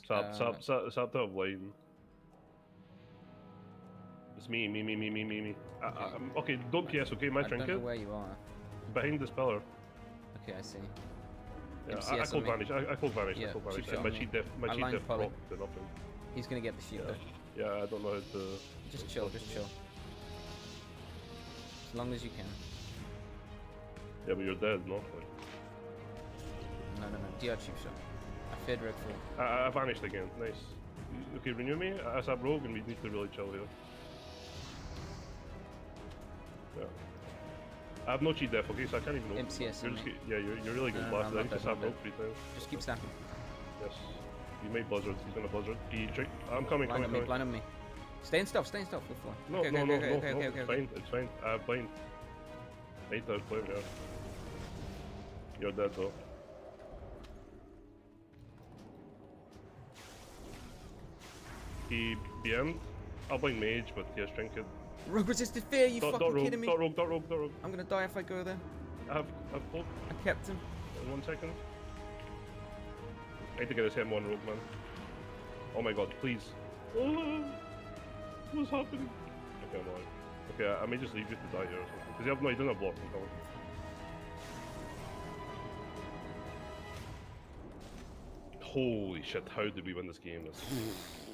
Stop top lane. It's me. Okay, don't PS, okay? My I don't know trinket. where you are. Behind this pillar. Okay, I see. Yeah, MCS I full on me. vanish. I full vanish. Yeah, I full vanish. cheap shot My on cheat me. def. My I cheat lined def Polly. proc to nothing. He's gonna get the shoot though. Yeah, I don't know how to. Just chill, just chill. As long as you can. Yeah, but you're dead, no? Like, No. DR cheap shot. I feared Rogue fall. I vanished again. Nice. Okay, renew me. I sub Rogue, and we need to really chill here. Yeah. I have no cheat def, okay, so I can't even open. MCS You're on just, me. yeah, you're really good blasted. I need to sub Rogue 3 times. Just keep snapping. Yes. He made blizzards. He's gonna blizzard. I'm coming. Blind on me. Stay in stealth, good floor. No, okay, no, okay. it's fine. I have blind. Mate, I play, yeah. You're dead though. He BM'd. I'll blind Mage, but he has trinket. Rogue resisted fear, you fucking kidding me? Dot rogue. I'm gonna die if I go there. I've pulled I kept him. in 1 second. I need to get his hit one rogue, man. Oh my god, please. Oh, what's happening? Okay, I'm alive. Okay, I may just leave you to die here or something. Because you don't have blocks, I'm coming. Holy shit, how did we win this game?